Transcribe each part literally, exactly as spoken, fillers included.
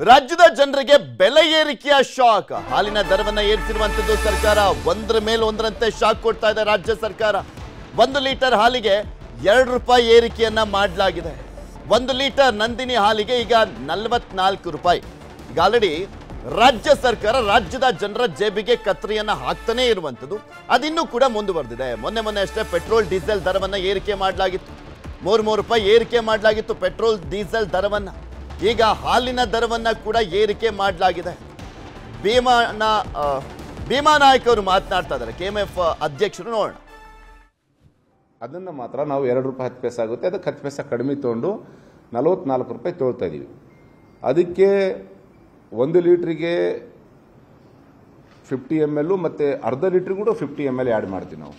ರಾಜ್ಯದ ಜನರಿಗೆ ಬೆಲೆ ಏರಿಕೆಯ ಶಾಕ್. ಹಾಲಿನ ದರವನ್ನ ಏರಿಸಿರುವಂತದ್ದು ಸರ್ಕಾರ. ಒಂದರ ಮೇಲೆ ಒಂದರಂತೆ ಶಾಕ್ ಕೊಡ್ತಾ ಇದೆ ರಾಜ್ಯ ಸರ್ಕಾರ. ಒಂದು ಲೀಟರ್ ಹಾಲಿಗೆ ಎರಡು ರೂಪಾಯಿ ಏರಿಕೆಯನ್ನ ಮಾಡಲಾಗಿದೆ. ಒಂದು ಲೀಟರ್ ನಂದಿನಿ ಹಾಲಿಗೆ ಈಗ ನಲವತ್ನಾಲ್ಕು ರೂಪಾಯಿ. ಈಗ ಆಲ್ರೆಡಿ ರಾಜ್ಯ ಸರ್ಕಾರ ರಾಜ್ಯದ ಜನರ ಜೇಬಿಗೆ ಕತ್ರಿಯನ್ನ ಹಾಕ್ತಾನೆ ಇರುವಂತದ್ದು ಅದಿನ್ನೂ ಕೂಡ ಮುಂದುವರೆದಿದೆ. ಮೊನ್ನೆ ಮೊನ್ನೆ ಅಷ್ಟೇ ಪೆಟ್ರೋಲ್ ಡೀಸೆಲ್ ದರವನ್ನ ಏರಿಕೆ ಮಾಡಲಾಗಿತ್ತು. ಮೂರು ಮೂರು ರೂಪಾಯಿ ಏರಿಕೆ ಮಾಡಲಾಗಿತ್ತು ಪೆಟ್ರೋಲ್ ಡೀಸೆಲ್ ದರವನ್ನ. ಈಗ ಹಾಲಿನ ದರವನ್ನ ಕೂಡ ಏರಿಕೆ ಮಾಡಲಾಗಿದೆ. ಭೀಮನ ಭೀಮಾ ನಾಯ್ಕ ಅವರು ಮಾತನಾಡ್ತಾ ಇದ್ದಾರೆ, ಕೆಎಂಎಫ್ ಅಧ್ಯಕ್ಷರು. ನೋಡೋಣ. ಅದನ್ನು ಮಾತ್ರ ನಾವು ಎರಡು ರೂಪಾಯಿ ಹತ್ತು ಪೈಸೆ ಆಗುತ್ತೆ, ಅದಕ್ಕೆ ಹತ್ತು ಪೈಸೆ ಕಡಿಮೆ ತೊಗೊಂಡು ನಲವತ್ನಾಲ್ಕು ರೂಪಾಯಿ ತೊಗೊಳ್ತಾ ಇದ್ದೀವಿ. ಅದಕ್ಕೆ ಒಂದು ಲೀಟ್ರಿಗೆ ಫಿಫ್ಟಿ ಎಮ್ ಎಲ್ ಮತ್ತು ಅರ್ಧ ಲೀಟ್ರಿಗೆ ಕೂಡ ಫಿಫ್ಟಿ ಎಮ್ ಎಲ್ ಆ್ಯಡ್ ಮಾಡ್ತೀವಿ ನಾವು.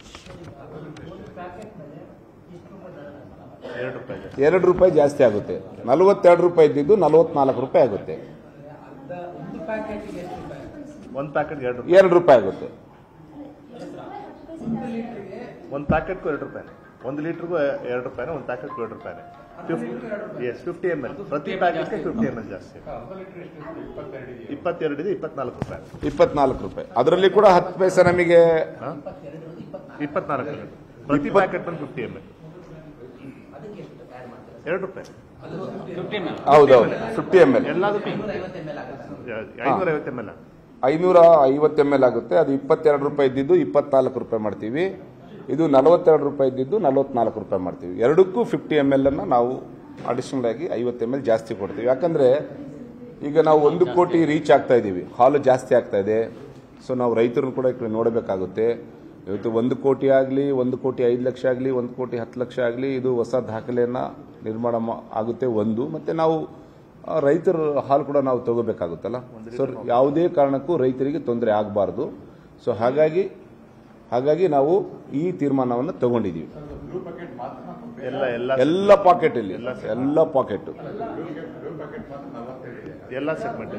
ಎರಡು ರೂಪಾಯಿ ಜಾಸ್ತಿ ಆಗುತ್ತೆ. ನಲವತ್ತೆರಡು ರೂಪಾಯಿ ಇದ್ದಿದ್ದು ನಲವತ್ನಾಲ್ಕು ರೂಪಾಯಿ ಆಗುತ್ತೆ. ಎರಡು ರೂಪಾಯಿ ಆಗುತ್ತೆ. ಒಂದು ಪ್ಯಾಕೆಟ್ಗೂ ಎರಡು ರೂಪಾಯಿ, ಒಂದು ಲೀಟರ್ಗೂ ಎರಡು ರೂಪಾಯಿ, ಒಂದು ಪ್ಯಾಕೆಟ್ಗೂ ಎರಡು ರೂಪಾಯಿ. ಎಸ್ ಫಿಫ್ಟಿ ಎಮ್ ಎಲ್ ಪ್ರತಿ ಪ್ಯಾಕೆಟ್ಗೆ ಫಿಫ್ಟಿ ಎಮ್ ಎಲ್ ಜಾಸ್ತಿ. ಇಪ್ಪತ್ತೆರಡು ಇದೆ, ಇಪ್ಪತ್ನಾಲ್ಕು ರೂಪಾಯಿ. ಇಪ್ಪತ್ನಾಲ್ಕು ರೂಪಾಯಿ ಅದರಲ್ಲಿ ಕೂಡ ಹತ್ತು ಪೈಸೆ ನಮಗೆ ಇಪ್ಪತ್ನಾಲ್ಕು ಪ್ರತಿ ಪ್ಯಾಕೆಟ್ ಬಂದು ಫಿಫ್ಟಿ ಎಮ್ ಎಲ್ ಎರಡು ರೂಪಾಯಿ. ಹೌದೌದು, ಫಿಫ್ಟಿ ಎಮ್ ಎಲ್ ಎಲ್ಲದಕ್ಕೂ ಐನೂರ ಐವತ್ತು ಎಮ್ ಎಲ್ ಐನೂರ ಐವತ್ತು ಎಮ್ ಎಲ್ ಆಗುತ್ತೆ. ಅದು ಇಪ್ಪತ್ತೆರಡು ರೂಪಾಯಿ ಇದ್ದಿದ್ದು ಇಪ್ಪತ್ನಾಲ್ಕು ರೂಪಾಯಿ ಮಾಡ್ತೀವಿ. ಇದು ನಲವತ್ತೆರಡು ರೂಪಾಯಿ ಇದ್ದಿದ್ದು ನಲವತ್ನಾಲ್ಕು ರೂಪಾಯಿ ಮಾಡ್ತೀವಿ. ಎರಡಕ್ಕೂ ಫಿಫ್ಟಿ ಎಮ್ ಎಲ್ ಅನ್ನು ನಾವು ಅಡಿಷನಲ್ ಆಗಿ ಐವತ್ತು ಎಮ್ ಎಲ್ ಜಾಸ್ತಿ ಕೊಡ್ತೀವಿ. ಯಾಕಂದರೆ ಈಗ ನಾವು ಒಂದು ಕೋಟಿ ರೀಚ್ ಆಗ್ತಾ ಇದ್ದೀವಿ, ಹಾಲು ಜಾಸ್ತಿ ಆಗ್ತಾ ಇದೆ. ಸೊ ನಾವು ರೈತರನ್ನು ಕೂಡ ಈ ನೋಡಬೇಕಾಗುತ್ತೆ. ಇವತ್ತು ಒಂದು ಕೋಟಿ ಆಗಲಿ, ಒಂದು ಕೋಟಿ ಐದು ಲಕ್ಷ ಆಗಲಿ, ಒಂದು ಕೋಟಿ ಹತ್ತು ಲಕ್ಷ ಆಗಲಿ, ಇದು ಹೊಸ ದಾಖಲೆಯನ್ನು ನಿರ್ಮಾಣ ಆಗುತ್ತೆ ಒಂದು. ಮತ್ತು ನಾವು ರೈತರ ಹಾಲು ಕೂಡ ನಾವು ತಗೋಬೇಕಾಗುತ್ತಲ್ಲ. ಸೊ ಯಾವುದೇ ಕಾರಣಕ್ಕೂ ರೈತರಿಗೆ ತೊಂದರೆ ಆಗಬಾರ್ದು. ಸೊ ಹಾಗಾಗಿ ಹಾಗಾಗಿ ನಾವು ಈ ತೀರ್ಮಾನವನ್ನು ತಗೊಂಡಿದ್ದೀವಿ. ಎಲ್ಲ ಪಾಕೆಟ್ ಇಲ್ಲಿ ಎಲ್ಲ ಪಾಕೆಟ್ ಎಲ್ಲ ಸೆಗ್ಮೆಂಟ್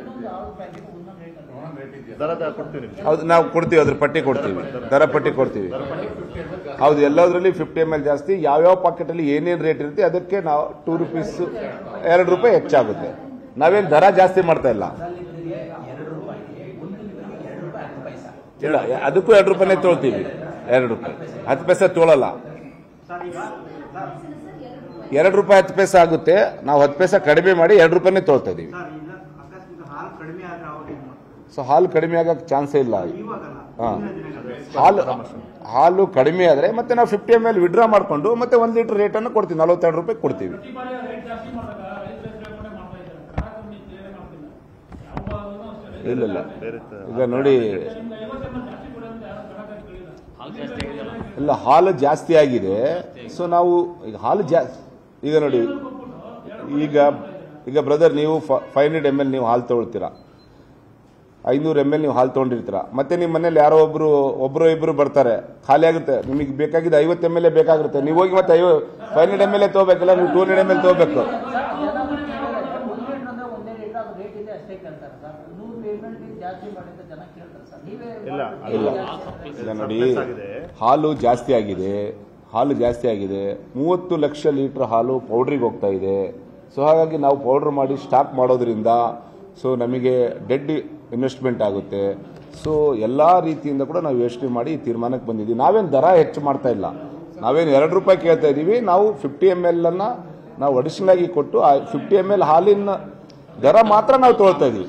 ದರದ ಕೊಡ್ತೀವಿ. ಹೌದು, ನಾವು ಕೊಡ್ತೀವಿ, ಅದ್ರ ಪಟ್ಟಿ ಕೊಡ್ತೀವಿ, ದರ ಪಟ್ಟಿ ಕೊಡ್ತೀವಿ. ಹೌದು, ಎಲ್ಲದರಲ್ಲಿ ಫಿಫ್ಟಿ ಎಮ್ ಎಲ್ ಜಾಸ್ತಿ. ಯಾವ್ಯಾವ ಪಾಕೆಟ್ ಅಲ್ಲಿ ಏನೇನು ರೇಟ್ ಇರುತ್ತೆ ಅದಕ್ಕೆ ನಾವು ಟೂ ರುಪೀಸ್ ಎರಡು ರೂಪಾಯಿ ಹೆಚ್ಚಾಗುತ್ತೆ. ನಾವೇನು ದರ ಜಾಸ್ತಿ ಮಾಡ್ತಾ ಇಲ್ಲ. ಇಲ್ಲ, ಅದಕ್ಕೂ ಎರಡು ರೂಪಾಯಿನೇ ತೊಳ್ತೀವಿ. ಎರಡು ರೂಪಾಯಿ ಹತ್ತು ಪೈಸೆ ತೊಳಲ್ಲ. ಎರಡು ರೂಪಾಯಿ ಹತ್ತು ಪೈಸೆ ಆಗುತ್ತೆ. ನಾವು ಹತ್ತು ಪೈಸೆ ಕಡಿಮೆ ಮಾಡಿ ಎರಡು ರೂಪಾಯಿನೇ ತೊಳ್ತಾ ಇದೀವಿ. ಸೊ ಹಾಲು ಕಡಿಮೆ ಆಗಕ್ಕೆ ಚಾನ್ಸೇ ಇಲ್ಲ. ಹಾಂ, ಹಾಲು ಹಾಲು ಕಡಿಮೆ ಆದರೆ ಮತ್ತೆ ನಾವು ಫಿಫ್ಟಿ ಎಮ್ ಎಲ್ ವಿಡ್ರಾ ಮಾಡಿಕೊಂಡು ಮತ್ತೆ ಒಂದು ಲೀಟರ್ ರೇಟನ್ನು ಕೊಡ್ತೀವಿ, ನಲವತ್ತೆರಡು ರೂಪಾಯಿ ಕೊಡ್ತೀವಿ. ಇಲ್ಲ ಇಲ್ಲ ಈಗ ನೋಡಿ, ಇಲ್ಲ ಹಾಲು ಜಾಸ್ತಿ ಆಗಿದೆ. ಸೊ ನಾವು ಈಗ ಹಾಲು ಜಾಸ್ತಿ ಈಗ ನೋಡಿ, ಈಗ ಈಗ ಬ್ರದರ್ ನೀವು ಫೈವ್ ಹಂಡ್ರೆಡ್ ಎಮ್ ಎಲ್ ನೀವು ಹಾಲು ತೊಗೊಳ್ತೀರಾ, ಐನೂರು ಎಮ್ ಎಲ್ ನೀವು ಹಾಲು ತೊಗೊಂಡಿರ್ತೀರಾ. ಮತ್ತೆ ನಿಮ್ಮ ಮನೇಲಿ ಯಾರೋ ಒಬ್ರು ಒಬ್ಬರು ಇಬ್ಬರು ಬರ್ತಾರೆ, ಖಾಲಿ ಆಗುತ್ತೆ, ನಿಮಗೆ ಬೇಕಾಗಿದ್ದು ಐವತ್ತು ಎಮ್ ಎಲ್ ಬೇಕಾಗಿರುತ್ತೆ. ನೀವು ಹೋಗಿ ಮತ್ತೆ ಐವ ಫೈವ್ ಹಂಡ್ರೆಡ್ ಎಮ್ ಎಲ್ ತಗೋಬೇಕಲ್ಲ, ನೀವು ಟೂ ಹಂಡ್ರೆಡ್ ಎಮ್ ಎಲ್ ತಗೋಬೇಕು. ಇಲ್ಲ ಇಲ್ಲ ನೋಡಿ, ಹಾಲು ಜಾಸ್ತಿ ಆಗಿದೆ, ಹಾಲು ಜಾಸ್ತಿ ಆಗಿದೆ. ಮೂವತ್ತು ಲಕ್ಷ ಲೀಟರ್ ಹಾಲು ಪೌಡ್ರಿಗೆ ಹೋಗ್ತಾ ಇದೆ. ಸೊ ಹಾಗಾಗಿ ನಾವು ಪೌಡ್ರ್ ಮಾಡಿ ಸ್ಟಾಕ್ ಮಾಡೋದ್ರಿಂದ ಸೊ ನಮಗೆ ಡೆಡ್ ಇನ್ವೆಸ್ಟ್ಮೆಂಟ್ ಆಗುತ್ತೆ. ಸೊ ಎಲ್ಲ ರೀತಿಯಿಂದ ಕೂಡ ನಾವು ಯೋಚನೆ ಮಾಡಿ ಈ ತೀರ್ಮಾನಕ್ಕೆ ಬಂದಿದ್ದೀವಿ. ನಾವೇನು ದರ ಹೆಚ್ಚು ಮಾಡ್ತಾ ಇಲ್ಲ, ನಾವೇನು ಎರಡು ರೂಪಾಯಿ ಕೇಳ್ತಾ ಇದ್ದೀವಿ. ನಾವು ಫಿಫ್ಟಿ ಎಮ್ ಎಲ್ ಅನ್ನ ನಾವು ಅಡಿಷನಲ್ ಆಗಿ ಕೊಟ್ಟು ಆ ಫಿಫ್ಟಿ ಎಮ್ ಎಲ್ ಹಾಲಿನ ದರ ಮಾತ್ರ ನಾವು ತೊಗೊಳ್ತಾ ಇದ್ದೀವಿ.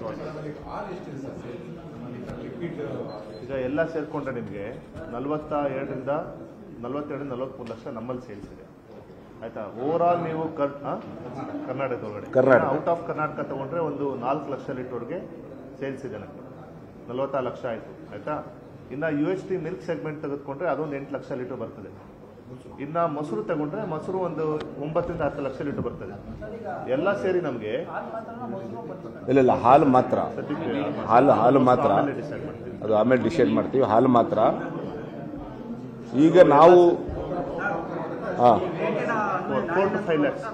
ಈಗ ಎಲ್ಲ ಸೇರ್ಕೊಂಡ್ರೆ ನಿಮಗೆ ನಲವತ್ತ ಎರಡರಿಂದ ನಲವತ್ತೆರಡು ನಲವತ್ಮೂರು ಲಕ್ಷ ನಮ್ಮಲ್ಲಿ ಸೇಲ್ಸ್ ಇದೆ. ಆಯ್ತಾ? ಓವರ್ ಆಲ್ ನೀವು ಕರ್ನಾಟಕದ ಒಳಗಡೆ ಔಟ್ ಆಫ್ ಕರ್ನಾಟಕ ತಗೊಂಡ್ರೆ ಒಂದು ನಾಲ್ಕು ಲಕ್ಷ ಲೀಟರ್ಗೆ ಸೇಲ್ಸ್ ಇದೆ ನಮಗೆ, ನಲವತ್ತಾರು ಲಕ್ಷ ಆಯ್ತು. ಆಯ್ತಾ? ಇನ್ನು U H T milk segment ತೆಗೆದುಕೊಂಡ್ರೆ ಅದೊಂದು ಎಂಟು ಲಕ್ಷ ಲೀಟರ್ ಬರ್ತದೆ. ಇನ್ನು ಮೊಸರು ತಗೊಂಡ್ರೆ ಮೊಸರು ಒಂದು ಒಂಬತ್ತರಿಂದ ಹತ್ತು ಲಕ್ಷ ಲೀಟರ್ ಬರ್ತದೆ. ಎಲ್ಲ ಸೇರಿ ನಮಗೆ ಇಲ್ಲ ಇಲ್ಲ ಹಾಲು ಮಾತ್ರ, ಹಾಲು ಹಾಲು ಮಾತ್ರ ಅದು ಆಮೇಲೆ ಡಿಸೈಡ್ ಮಾಡ್ತೀವಿ. ಹಾಲು ಮಾತ್ರ ಈಗ ನಾವು ಹಾಂ ಫೋರ್ ಟು ಫೈವ್ ಲ್ಯಾಕ್ಸ್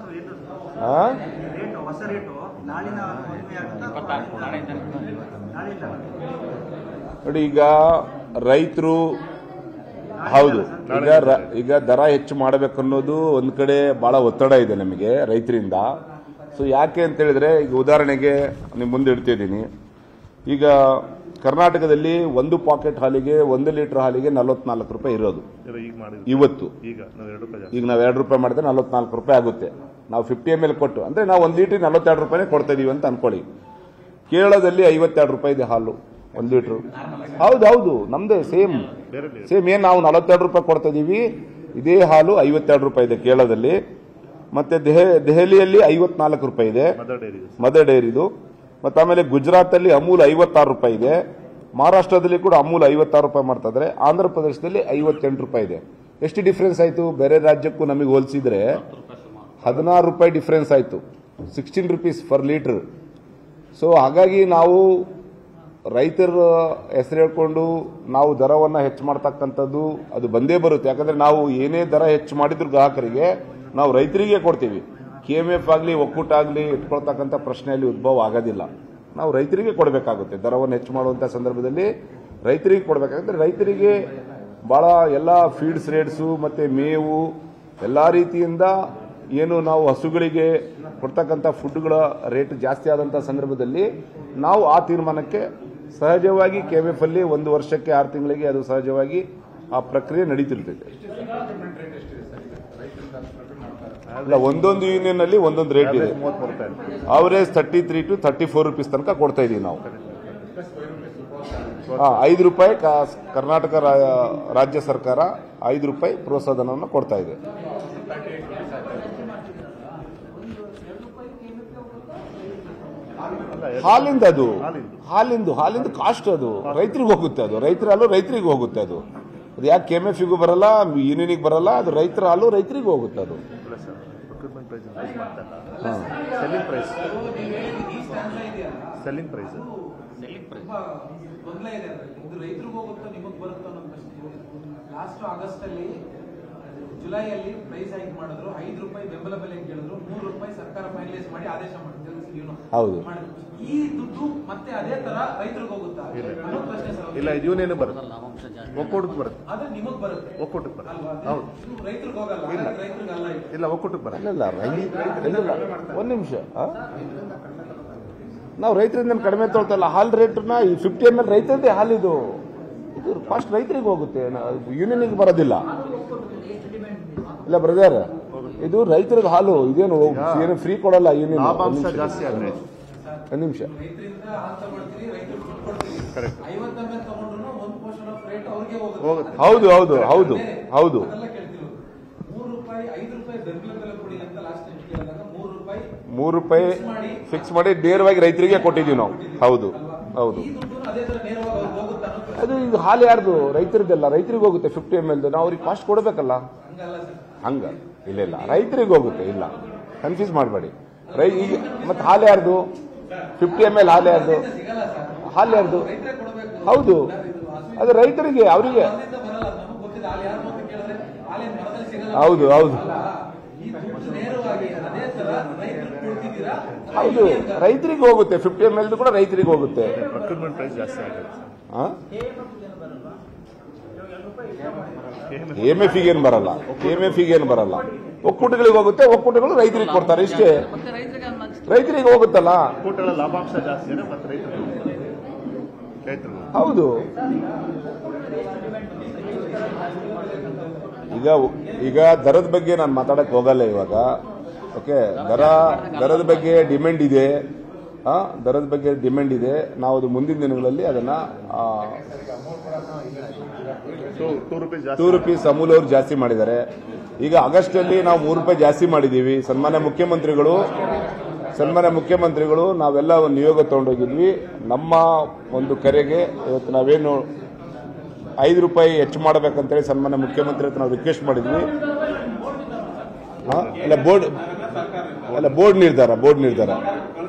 ನೋಡಿ. ಈಗ ರೈತರು ಹೌದು, ಈಗ ಈಗ ದರ ಹೆಚ್ಚು ಮಾಡಬೇಕನ್ನೋದು ಒಂದ್ ಕಡೆ ಬಹಳ ಒತ್ತಡ ಇದೆ ನಮಗೆ ರೈತರಿಂದ. ಸೊ ಯಾಕೆ ಅಂತ ಹೇಳಿದ್ರೆ ಈಗ ಉದಾಹರಣೆಗೆ ನಿಮ್ಮ ಮುಂದೆ ಇಡ್ತಿದ್ದೀನಿ. ಈಗ ಕರ್ನಾಟಕದಲ್ಲಿ ಒಂದು ಪಾಕೆಟ್ ಹಾಲಿಗೆ ಒಂದು ಲೀಟರ್ ಹಾಲಿಗೆ ನಲವತ್ನಾಲ್ಕು ರೂಪಾಯಿ ಇರೋದು ಇವತ್ತು. ಈಗ ನಾವು ಎರಡು ರೂಪಾಯಿ ಮಾಡಿದ್ರೆ ನಲವತ್ನಾಲ್ಕು ರೂಪಾಯಿ ಆಗುತ್ತೆ. ನಾವು ಫಿಫ್ಟಿ ಎಮ್ ಎಲ್ ಕೊಟ್ಟು ಅಂದ್ರೆ ನಾವು ಒಂದು ಲೀಟರ್ ನಲವತ್ತೆರಡು ರೂಪಾಯಿ ಕೊಡ್ತಾ ಇದೀವಿ ಅಂತ ಅನ್ಕೊಳ್ಳಿ. ಕೇರಳದಲ್ಲಿ ಐವತ್ತೆರಡು ರೂಪಾಯಿ ಇದೆ ಹಾಲು ಒಂದು ಲೀಟರ್. ಹೌದು ಹೌದು ನಮ್ದೇ ಸೇಮ್ ಸೇಮ್ ಏನ್ ನಾವು ನಲವತ್ತೆರಡು ರೂಪಾಯಿ ಕೊಡ್ತಾ ಇದೀವಿ, ಇದೇ ಹಾಲು ಐವತ್ತೆರಡು ರೂಪಾಯಿ ಇದೆ ಕೇರಳದಲ್ಲಿ. ಮತ್ತೆ ದೆಹಲಿಯಲ್ಲಿ ಐವತ್ನಾಲ್ಕು ರೂಪಾಯಿ ಇದೆ ಮದರ್ ಡೈರಿದು. ಮತ್ತೆ ಆಮೇಲೆ ಗುಜರಾತ್ ಅಲ್ಲಿ ಅಮೂಲ್ ಐವತ್ತಾರು ರೂಪಾಯಿ ಇದೆ. ಮಹಾರಾಷ್ಟ್ರದಲ್ಲಿ ಕೂಡ ಅಮೂಲ್ ಐವತ್ತಾರು ರೂಪಾಯಿ ಮಾಡ್ತಾ ಇದ್ರೆ. ಆಂಧ್ರ ಪ್ರದೇಶದಲ್ಲಿ ಐವತ್ತೆಂಟು ರೂಪಾಯಿ ಇದೆ. ಎಷ್ಟು ಡಿಫರೆನ್ಸ್ ಆಯ್ತು ಬೇರೆ ರಾಜ್ಯಕ್ಕೂ ನಮಗೆ ಹೋಲಿಸಿದ್ರೆ? ಹದಿನಾರು ರೂಪಾಯಿ ಡಿಫರೆನ್ಸ್ ಆಯ್ತು, sixteen rupees per litre. So ಹಾಗಾಗಿ ನಾವು ರೈತರ ಹೆಸರು ಹೇಳ್ಕೊಂಡು ನಾವು ದರವನ್ನು ಹೆಚ್ಚು ಮಾಡ್ತಕ್ಕಂಥದ್ದು ಅದು ಬಂದೇ ಬರುತ್ತೆ. ಯಾಕಂದ್ರೆ ನಾವು ಏನೇ ದರ ಹೆಚ್ಚು ಮಾಡಿದ್ರು ಗ್ರಾಹಕರಿಗೆ ನಾವು ರೈತರಿಗೆ ಕೊಡ್ತೀವಿ. ಕೆ ಎಂ ಎಫ್ ಆಗಲಿ ಒಕ್ಕೂಟ ಆಗಲಿ ಇಟ್ಕೊಳ್ತಕ್ಕಂಥ ಪ್ರಶ್ನೆಯಲ್ಲಿ ಉದ್ಭವ ಆಗೋದಿಲ್ಲ. ನಾವು ರೈತರಿಗೆ ಕೊಡಬೇಕಾಗುತ್ತೆ. ದರವನ್ನು ಹೆಚ್ಚು ಮಾಡುವಂಥ ಸಂದರ್ಭದಲ್ಲಿ ರೈತರಿಗೆ ಕೊಡಬೇಕಾಗುತ್ತೆ. ರೈತರಿಗೆ ಭಾಳ ಎಲ್ಲ ಫೀಡ್ಸ್ ರೇಟ್ಸು ಮತ್ತು ಮೇವು ಎಲ್ಲ ರೀತಿಯಿಂದ ಏನು ನಾವು ಹಸುಗಳಿಗೆ ಕೊಡ್ತಕ್ಕಂಥ ಫುಡ್ಗಳ ರೇಟ್ ಜಾಸ್ತಿ ಆದಂಥ ಸಂದರ್ಭದಲ್ಲಿ ನಾವು ಆ ತೀರ್ಮಾನಕ್ಕೆ ಸಹಜವಾಗಿ ಕೆ ಎಂ ಎಫ್ ಅಲ್ಲಿ ಒಂದು ವರ್ಷಕ್ಕೆ ಆರು ತಿಂಗಳಿಗೆ ಅದು ಸಹಜವಾಗಿ ಆ ಪ್ರಕ್ರಿಯೆ ನಡೀತಿರ್ತೈತೆ. ಅಲ್ಲ, ಒಂದೊಂದು ಯೂನಿಯನ್ ಅಲ್ಲಿ ಒಂದೊಂದು ರೇಟ್ ಇದೆ. Average thirty three to thirty four rupees ತನಕ ಕೊಡ್ತಾ ಇದೀವಿ ನಾವು. ಐದು ರೂಪಾಯಿ ಕರ್ನಾಟಕ ರಾಜ್ಯ ಸರ್ಕಾರ ಐದು ರೂಪಾಯಿ ಪ್ರೋತ್ಸಾಹಧನವನ್ನು ಕೊಡ್ತಾ ಇದೆ. ಹಾಲಿಂದ ಅದು ಹಾಲಿಂದು ಹಾಲಿಂದು ಕಾಸ್ಟ್ ಅದು ರೈತರಿಗೆ ಹೋಗುತ್ತೆ. ಅದು ರೈತರ ಹಾಲು ರೈತರಿಗೆ ಹೋಗುತ್ತೆ. ಅದು ಅದು ಯಾಕೆ ಕೆ ಎಂ ಎಫ್ ಗೂ ಬರಲ್ಲ, ಯೂನಿಯನ್ಗೆ ಬರಲ್ಲ. ಅದು ರೈತರ ಹಾಲು ರೈತರಿಗೆ ಹೋಗುತ್ತೆ. ಅದು ಸೆಲ್ಲಿಂಗ್ ಪ್ರೈಸ್ ಸೆಲ್ಲಿಂಗ್ ಪ್ರೈಸ್ ರೈತರಿಗೆ ಹೋಗುತ್ತೋ ನಿಮಗೆ ಬರುತ್ತೋ ಅನ್ನೋ ಪ್ರಶ್ನೆ. ಲಾಸ್ಟ್ ಆಗಸ್ಟ್ ಅಲ್ಲಿ ಜುಲೈಯಲ್ಲಿ ಪ್ರೈಸ್ ಹೈಕ್ ಮಾಡಿದ್ರು, ಐದು ರೂಪಾಯಿ ಬೆಂಬಲ ಬೆಲೆ ಕೇಳಿದ್ರು, ಮೂರು ರೂಪಾಯಿ ಸರ್ಕಾರ ಫೈನಲೈಸ್ ಮಾಡಿ ಆದೇಶ ಮಾಡಿದ್ರು. ಹೌದು, ಈ ದುಡ್ಡು ಮತ್ತೆ ಅದೇ ತರ ರೈತರಿಗೆ ಹೋಗುತ್ತಾ? ಇಲ್ಲ, ಇದು ಯೂನಿಯನ್ ಬರುತ್ತೆ, ಒಕ್ಕೂಟಕ್ಕೆ ಬರುತ್ತೆ. ಆದ್ರೆ ನಿಮಗ್ ಬರುತ್ತೆ, ಒಕ್ಕೂಟಕ್ಕೆ ಬರುತ್ತೆ. ಹೌದು, ರೈತರಿಗೆ ಹೋಗಲ್ಲ. ರೈತರಿಗಲ್ಲ, ಇಲ್ಲ ಒಕ್ಕೂಟಕ್ಕೆ ಬರಲ್ಲ. ಒಂದ್ ನಿಮಿಷ, ನಾವು ರೈತರಿಂದ ಕಡಿಮೆ ತೊಗೊಳ್ತಲ್ಲ ಹಾಲ್ ರೇಟ್ನ. ಈ ಫಿಫ್ಟಿ ಎಮ್ ಎಲ್ ರೈತರದೇ ಹಾಲಿದು, ಇದು ಫಸ್ಟ್ ರೈತರಿಗೆ ಹೋಗುತ್ತೆ, ಯೂನಿಯನ್ಗೆ ಬರೋದಿಲ್ಲ. ಇಲ್ಲ ಬ್ರದರ್, ಇದು ರೈತರದ ಹಾಲು, ಇದೇನು ಏನು ಫ್ರೀ ಕೊಡಲ್ಲ ಯೂನಿಯನ್. ಜಾಸ್ತಿ ಆದ್ರೆ ಒಂದು ನಿಮಿಷ, ಹೌದು ಹೌದು ಹೌದು ಹೌದು ಮೂರು ರೂಪಾಯಿ ಫಿಕ್ಸ್ ಮಾಡಿ ನೇರವಾಗಿ ರೈತರಿಗೆ ಕೊಟ್ಟಿದ್ದೀವಿ ನಾವು. ಹೌದು ಹೌದು, ಅದು ಇದು ಹಾಲು ಯಾರ್ದು? ರೈತರದ್ದೆಲ್ಲ, ರೈತರಿಗೆ ಹೋಗುತ್ತೆ. ಫಿಫ್ಟಿ ಎಮ್ ಎಲ್ ನಾವು ಅವ್ರಿಗೆ ಕಾಸ್ಟ್ ಕೊಡಬೇಕಲ್ಲ. ಹಂಗ ಇಲ್ಲ ಇಲ್ಲ, ರೈತರಿಗೆ ಹೋಗುತ್ತೆ. ಇಲ್ಲ, ಕನ್ಫ್ಯೂಸ್ ಮಾಡಬೇಡಿ. ರೈ ಈಗ ಮತ್ತೆ ಹಾಲು ಯಾರ್ದು? ಫಿಫ್ಟಿ ಎಮ್ ಎಲ್ ಹಾಲು ಯಾರ್ದು? ಹಾಲು ಯಾರ್ದು? ಹೌದು, ಅದು ರೈತರಿಗೆ, ಅವರಿಗೆ. ಹೌದು ಹೌದು ಹೌದು, ರೈತರಿಗೆ ಹೋಗುತ್ತೆ. ಫಿಫ್ಟಿ ಎಮ್ ಎಲ್ ಕೂಡ ರೈತರಿಗೆ ಹೋಗುತ್ತೆ. ಕೆ ಎಂ ಎಫ್ ಏನು ಬರಲ್ಲ, ಕೆ ಎಂ ಎಫ್ ಏನು ಬರಲ್ಲ. ಒಕ್ಕೂಟಗಳಿಗೆ ಹೋಗುತ್ತೆ, ಒಕ್ಕೂಟಗಳು ರೈತರಿಗೆ ಕೊಡ್ತಾರೆ, ಇಷ್ಟೇ. ರೈತರಿಗೆ ಹೋಗುತ್ತಲ್ಲ. ಲಾಭಾಂಶ ಜಾಸ್ತಿ. ಹೌದು, ಈಗ ಈಗ ದರದ ಬಗ್ಗೆ ನಾನು ಮಾತಾಡಕ್ ಹೋಗಲ್ಲ ಇವಾಗ. ಓಕೆ, ದರ ದರದ ಬಗ್ಗೆ ಡಿಮ್ಯಾಂಡ್ ಇದೆ. ಆ ದರದ ಬಗ್ಗೆ ಡಿಮ್ಯಾಂಡ್ ಇದೆ. ನಾವು ಅದು ಮುಂದಿನ ದಿನಗಳಲ್ಲಿ ಅದನ್ನ ಟೂ ರುಪೀಸ್ ಅಮೂಲ್ ಅವರು ಜಾಸ್ತಿ ಮಾಡಿದ್ದಾರೆ. ಈಗ ಆಗಸ್ಟ್ ಅಲ್ಲಿ ನಾವು ಮೂರು ರೂಪಾಯಿ ಜಾಸ್ತಿ ಮಾಡಿದೀವಿ. ಸನ್ಮಾನ್ಯ ಮುಖ್ಯಮಂತ್ರಿಗಳು ಸನ್ಮಾನ್ಯ ಮುಖ್ಯಮಂತ್ರಿಗಳು ನಾವೆಲ್ಲ ಒಂದು ನಿಯೋಗ ತಗೊಂಡೋಗಿದ್ವಿ. ನಮ್ಮ ಒಂದು ಕರೆಗೆ ಇವತ್ತು ನಾವೇನು ಐದು ರೂಪಾಯಿ ಹೆಚ್ಚು ಮಾಡಬೇಕಂತೇಳಿ ಸನ್ಮಾನ್ಯ ಮುಖ್ಯಮಂತ್ರಿ ಹತ್ರ ನಾವು ರಿಕ್ವೆಸ್ಟ್ ಮಾಡಿದ್ವಿ. ಅಲ್ಲ ಬೋರ್ಡ್ ಅಲ್ಲ ಬೋರ್ಡ್ ನಿರ್ಧಾರ ಬೋರ್ಡ್ ನಿರ್ಧಾರ